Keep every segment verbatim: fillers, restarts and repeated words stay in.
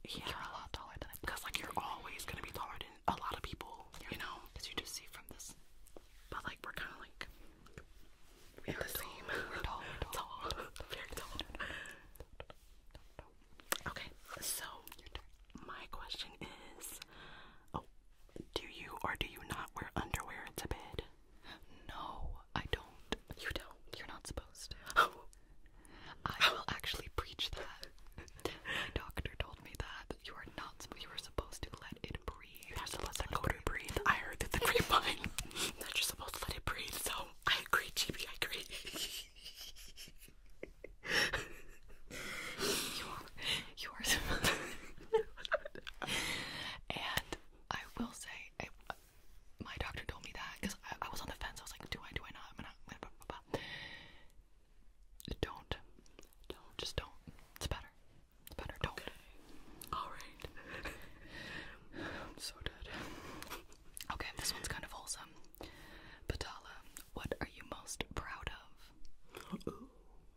Yeah. You're a lot taller than I thought. Because, like, you're always going to be taller than a lot of people, Yeah. you know? Because you just see from this. But, like, we're kind of, like, We're the tall. same. We're tall. We're tall. Tall. Very tall. Okay, so, my question is, oh, do you or do you not wear underwear to bed? No, I don't. You don't. You're not supposed to. Oh. I will actually preach that. My doctor told me that you are not. You are supposed to let it breathe. You're supposed to let it go to breathe. I heard through the grapevine that you're supposed to let it breathe. So I agree, Gibi. I agree. You are. You are. And I will say, I, my doctor told me that because I, I was on the fence. I was like, do I? Do I not? I'm gonna. I'm gonna blah, blah, blah. Don't. Don't. Just don't. It's better. It's better. Don't. Okay. All right. I'm so dead. Okay, this one's kind of wholesome. Batala, what are you most proud of? Ooh.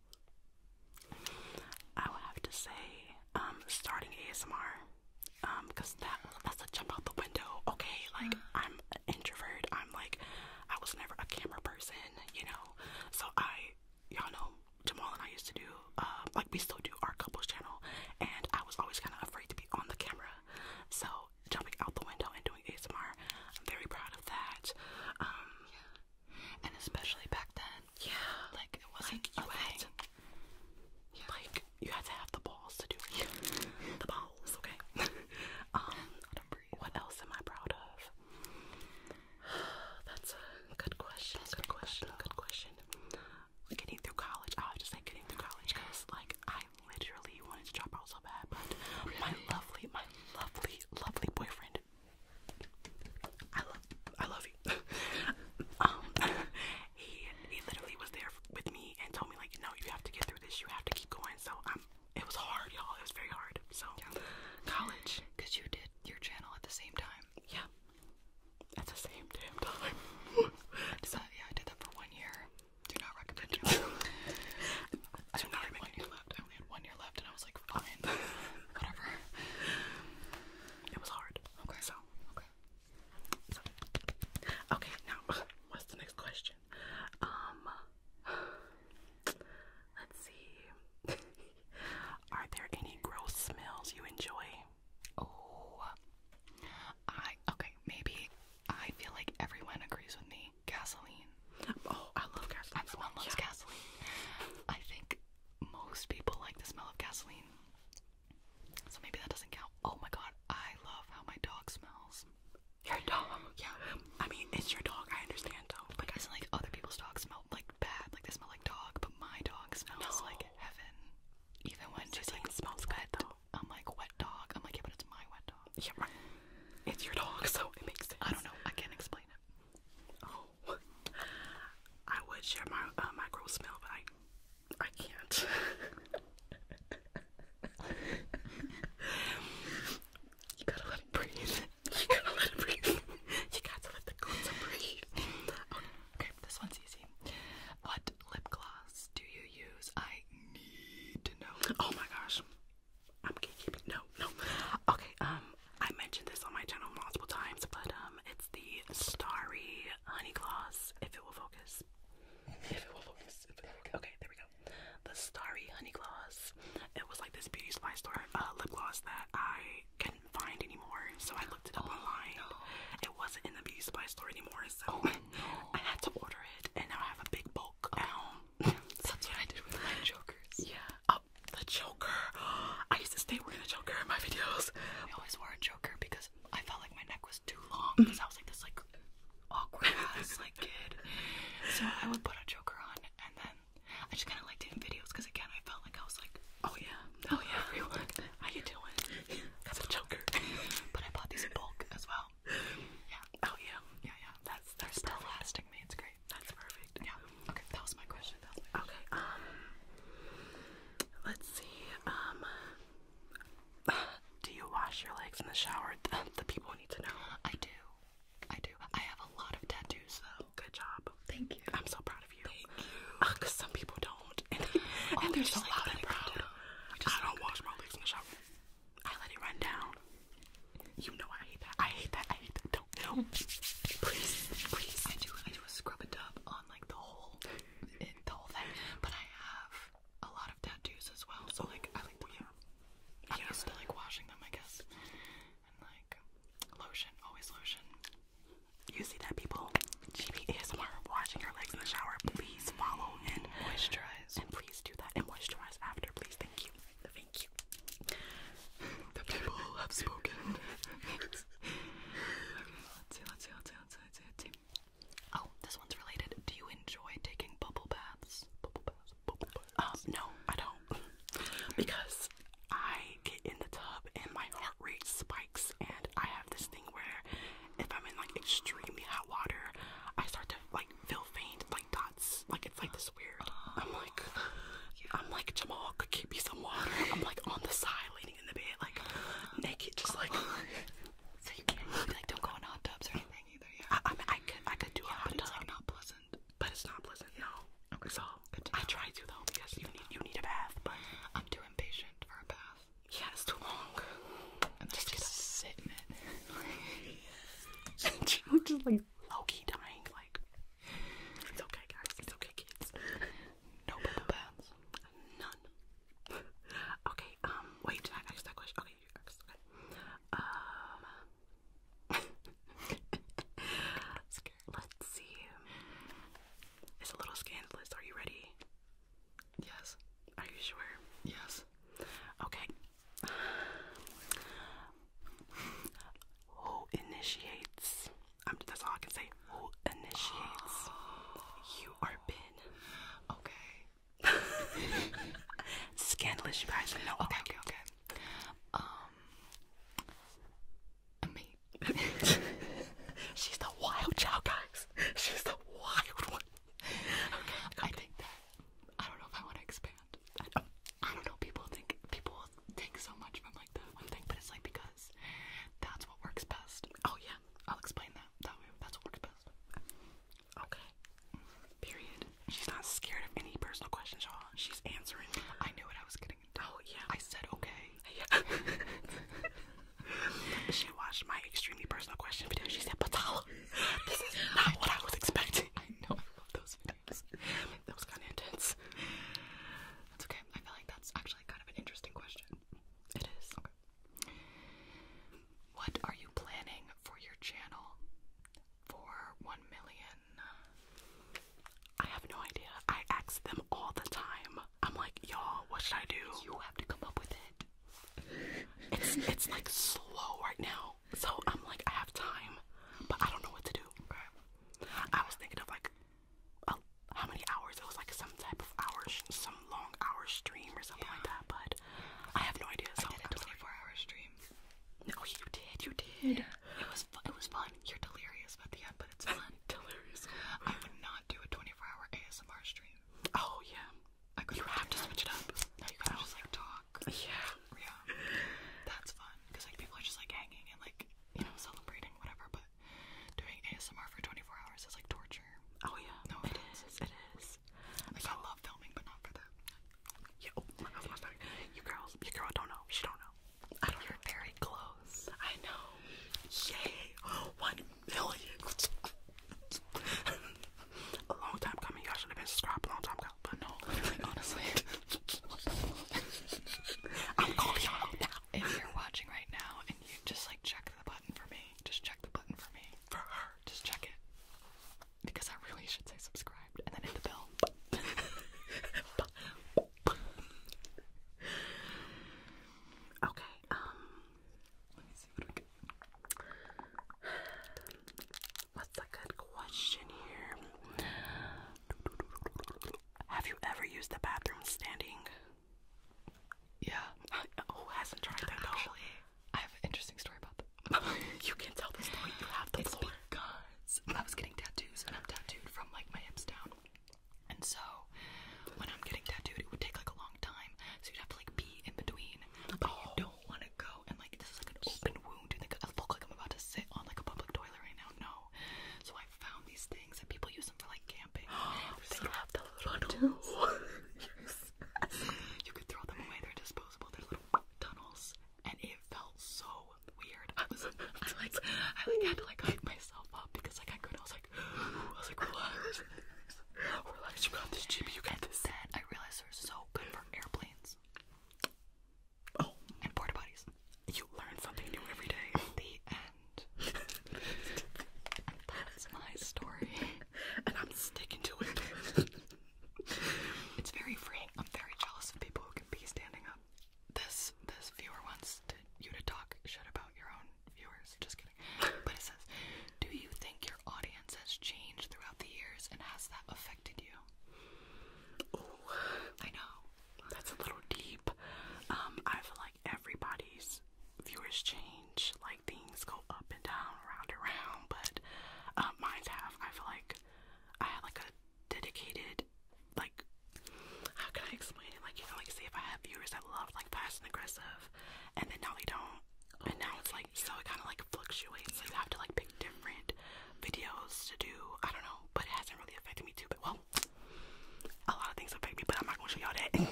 I would have to say, um, starting A S M R, um, because that that's a jump out the window. Okay, like I'm an introvert. I'm like, I was never a camera person, you know. So I, y'all know, Jamal and I used to do, uh, like we still do our couples channel, and I was always kind of afraid to be on the camera. So jumping out the window and doing A S M R, I'm very proud of that. Um, Yeah. And especially back then. yeah, Like, it wasn't like you a had thing. to, like you had to have the balls to do it. The balls, okay. um, Let 'em breathe. what else am I proud of? That's a good question. That's good very question. good, Good question. Getting through college. I have to say getting through college because, like, I literally wanted to drop out so bad, but my lovely, my lovely, lovely boyfriend. I love, I love you. um, he he literally was there with me and told me, like, no, you have to get through this. You have to keep going. So um, it was hard, y'all. It was very hard. So college. Because you did your channel at the same time. Yeah. At the same damn time. I did that, yeah, I did that for one year. Do not recommend it. I only had one year left. I only had one year left, and I was like, fine, whatever. It was hard. Okay. So, Okay. so okay, now what's the next question? Um let's see. Are there any gross smells you enjoy? Oh, I okay. Maybe I feel like everyone agrees with me. Gasoline. Oh, I love gasoline. Everyone loves Yeah. gasoline. I think most people like the smell of gasoline. So maybe that doesn't count. Oh my god, I love how my dog smells. Your dog? Yeah. I mean, it's your dog. I understand though. Like, isn't like other people's dogs smell like bad, like they smell like dog, but my dog smells No. like heaven. Even when she's like It smells good though. I'm like, wet dog. I'm like, yeah, but it's my wet dog. Yeah, right. It's your dog, so it makes sense. I don't know. I can't explain it. Oh, I would share my uh, my gross smell, but I I can't. You gotta let it breathe. You gotta let it breathe. You got to let the goods breathe. Okay, okay, this one's easy. What lip gloss do you use? I need to know. Oh my gosh. I'm gatekeeping. No, no. Okay, um, I mentioned this on my channel multiple times, but um, it's the Starry Honey Gloss. If it will focus. If it will focus. If it will focus. Okay, there we go. The Starry Honey Gloss. It was like this beauty supply store uh, lip gloss that I couldn't find anymore, so I looked it up Oh, online. no. It wasn't in the beauty supply store anymore, so Oh, no. I had to order it, and now I have a big bulk at home. That's what I did with my jokers. Yeah. Oh, the Joker. I used to stay wearing the Joker in my videos. I always wore a joker because I felt like my neck was too long because I was like this like awkward ass like kid. So I would put a joker on, and then I just kind of liked it in videos because again I felt like I was like, Oh yeah. oh yeah, everyone. How you doing? That's a Joker. But I bought these in bulk as well. Yeah, Oh yeah. yeah, yeah. That's They're that's still perfect. lasting me. just like low-key dying. Like, it's okay, guys. It's okay, kids. No bubble baths. None. Okay, um, wait, did I ask that question? Okay, you asked, okay. Um, let's see. It's a little scandalous. Are you ready? Yes. Are you sure? Yes. Okay. Who initiates? Um, that's all I can say. Who initiates? You or Ben? Okay. Scandalous, you guys know. Okay, okay, okay. Um, me. She's the wild child, guys. She's the wild one. Okay, I think that, I don't know if I want to expand. I don't, I don't know, people think, people take so much from like the one thing, but it's like because that's what works best. Oh yeah, I'll explain that, that way, that's what works best. okay. Period. She's not scared of any personal questions, y'all. She's answering. I knew what I was getting into. Oh yeah. I said okay. Yeah. She watched my extremely personal question video. She said, Batala, this is not what I was expecting. I know, I love those videos. That was kind of intense. That's okay. I feel like that's actually kind of an interesting question. It is. Okay. What are you planning for your channel for one million? I have no idea. I ask them all the time. I'm like, y'all, what should I do? You have to come up with it. It's it's like slow right now. So I'm like, I have time, but I don't know what to do. Okay. I was thinking of like, uh, how many hours? It was like some type of hours, some long hour stream or something like that. But I have no idea. So I did a twenty-four hour stream. no, you did, you did. It was fu- it was fun. You're delirious at the end, but it's fun. Delirious. I would not do a twenty-four hour A S M R stream. Oh yeah. I could You have to switch it up. No, you gotta just like talk. Yeah. Yeah. That's fun. Because like people are just like hanging and like, you know, celebrating, whatever, but doing A S M R for twenty-four hours is like torture. Oh yeah. No it offense. is. It is. Like I love filming, but not for that. Yeah. Oh, my God, my sorry. You girls, your girl don't know. She don't know. I don't. You're very close. I know. Yay! One million. A long time coming. Y'all should have been subscribed a long time ago. But no, Like, honestly. I'm calling y'all out now. If you're watching right now and you just like check the button for me, just check the button for me. For her. Just check it. Because I really should say subscribed and then hit the bell. Okay. Um. Let me see what we get. What's a good question here? Have you ever used the bathroom standing? Yeah. Who hasn't tried that though? Actually, I have an interesting story about that. You can tell the story. You have the It's floor. because I was getting tattoos and I'm tattooed from like my hips down. And so when I'm getting tattooed, it would take like a long time. So you'd have to like pee in between. But Oh. you don't want to go and like this is like an open wound. You think I look like I'm about to sit on like a public toilet right now? No. So I found these things and people use them for like camping. They have the little tunnels. You could throw them away. They're disposable. They're little tunnels, and it felt so weird. I was, I like, I like had to like hype myself up because like I couldn't. I was like, I was like, relax, Relax, you got this, Gibi. You got this. then I realized they're so good for airplanes. Oh, and porta potties. you learn something new every day. The end. That's my story. And I'm sticking to it. It's very freeing. I'm very jealous of people who can pee standing up. This this viewer wants to, you to talk shit about your own viewers. Just kidding. But it says,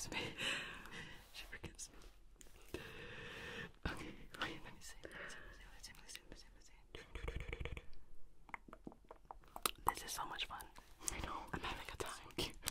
forgives me. She forgives me. Okay, wait, let me see. Let me see, let me see, let me see, let me see, let me see. This is so much fun. I know. I'm having a time.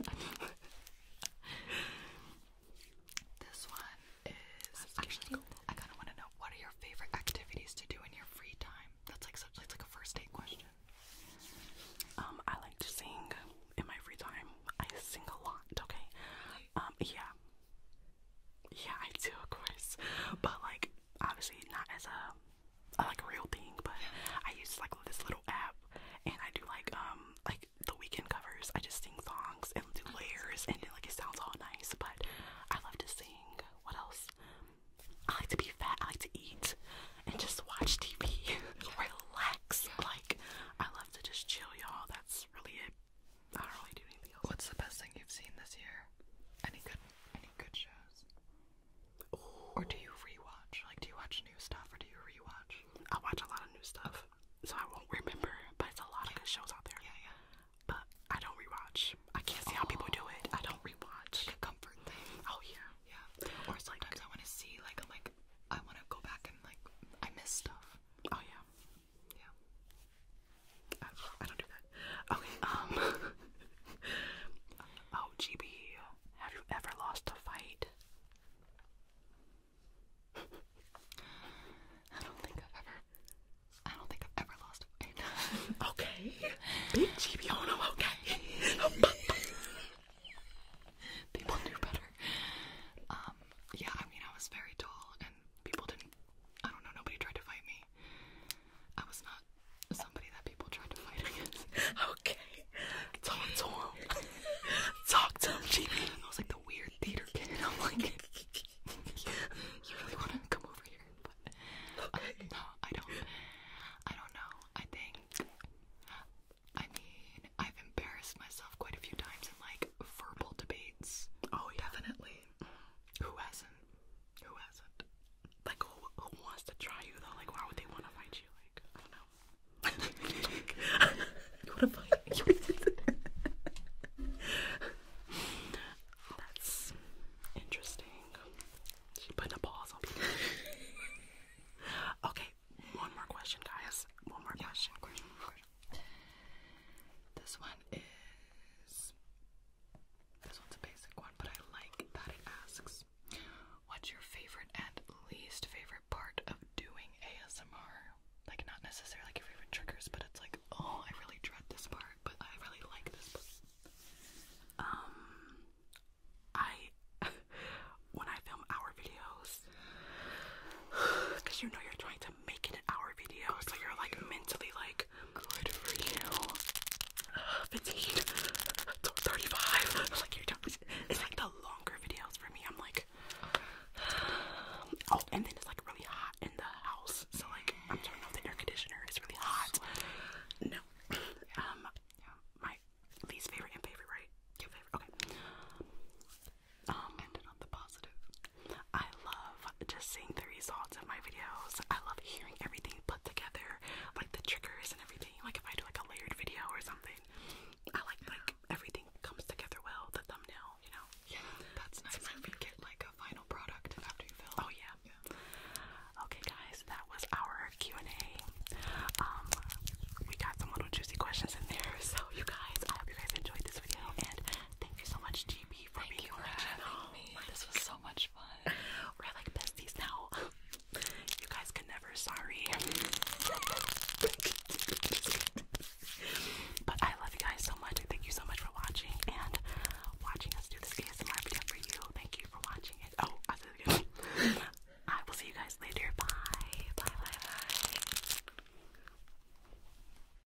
This one is actually, I kind of want to know, what are your favorite activities to do in your free time? That's like such, it's like a first date question. Um, I like to sing in my free time. I sing a lot, okay? Um, yeah. Yeah, I do, of course. But like, obviously not as a, a like a real thing, but I use like this little app and I do like um like the weekend covers. I just sing songs and do layers and then like it sounds all nice, but I love to sing. What else? I like to be fat, I like to eat and just watch T V. Relax. Like I love to just chill, y'all. That's really it. I don't really do anything else. What's the best thing you've seen this year? Any good any good shows? Ooh. Or do you rewatch? Like do you watch new stuff or do you rewatch? I watch a lot of new stuff, so I won't remember, but it's a lot yeah. of good shows out there. Yeah, yeah. But I don't rewatch. I can't see oh. how people do it. I don't rewatch. Like a comfort thing. Oh yeah. Yeah. Or sometimes like, I want to see, like, I'm like, I want to go back and, like, I miss stuff. Oh yeah. Yeah. I, I don't do that. Okay, um. oh, Gibi, have you ever lost a fight? I don't think I've ever, I don't think I've ever lost a fight. Okay. Big Gibi, oh no, okay. People knew better. Um, yeah, I mean, I was very tall, and people didn't, I don't know, nobody tried to fight me. I was not somebody that people tried to fight against. Okay. Talk to him. Talk to him, Gibi. I was like the weird theater kid. I'm like, you really want to come over here? But, okay. Uh, no, I don't, I don't know. I think, I mean, I've embarrassed myself quite a few times in, like, verbal debates. Oh, yeah. Definitely. Who hasn't? Who hasn't? Like, who, who wants to try you, though? Like, why would they want to fight you? Like, I don't know. You want to fight? That's interesting. She putting a pause on people. Okay, one more question, guys. One more Yeah, question. one question, one question. This one is, this one's a basic one, but I like that it asks, what's your favorite and least favorite part of doing A S M R? Like, not necessarily like your favorite triggers, but it's like, oh, I really dread this part, but I really like this part. Um, I, when I film our videos, because you know you're